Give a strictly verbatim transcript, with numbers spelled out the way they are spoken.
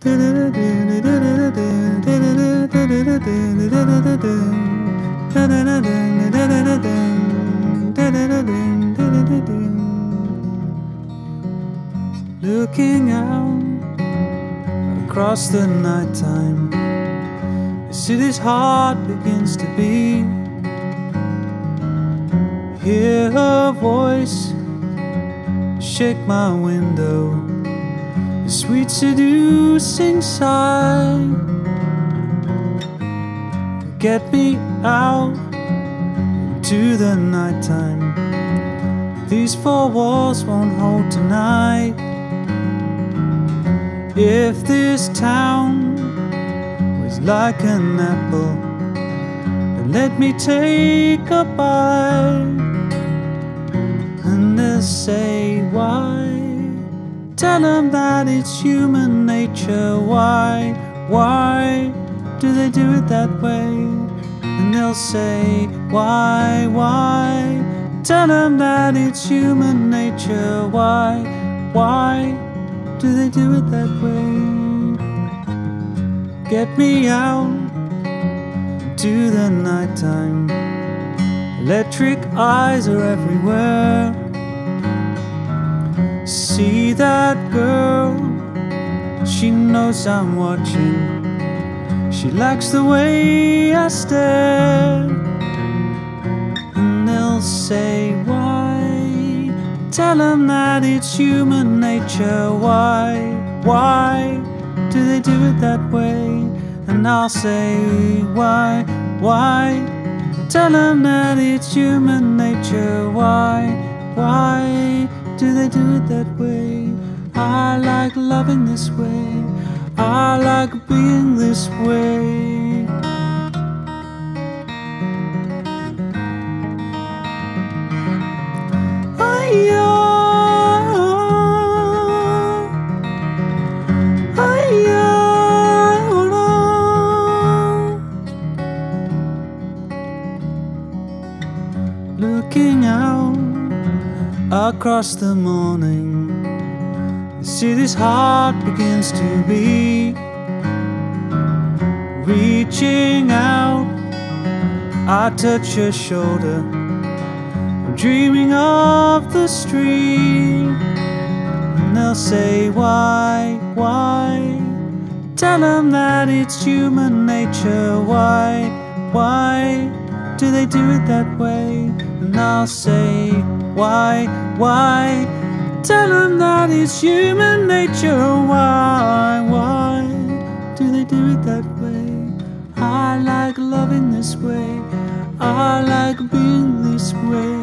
Looking out across the nighttime, the city's heart begins to beat. Hear her voice shake my window, a sweet seducing sigh. Get me out into the nighttime. These four walls won't hold tonight. If this town was like an apple, then let me take a bite. And they'll say, why? Tell them that it's human nature. Why? Why do they do it that way? And they'll say, why? Why? Tell them that it's human nature. Why? Why do they do it that way? Get me out into the nighttime. Electric eyes are everywhere. See that girl, she knows I'm watching. She likes the way I stare. And they'll say, why? Tell them that it's human nature. Why? Why do they do it that way? And I'll say, why? Why? Tell them that it's human nature. Why? Why do they do it that way? I like loving this way. I like being this way. I-ya, I-ya, looking out across the morning, the city's heart begins to beat. Reaching out, I touch your shoulder. I'm dreaming of the street. And they'll say, why, why? Tell them that it's human nature. Why, why do they do it that way? And I'll say, why, why? Tell them that it's human nature. Why, why do they do it that way? I like loving this way. I like being this way.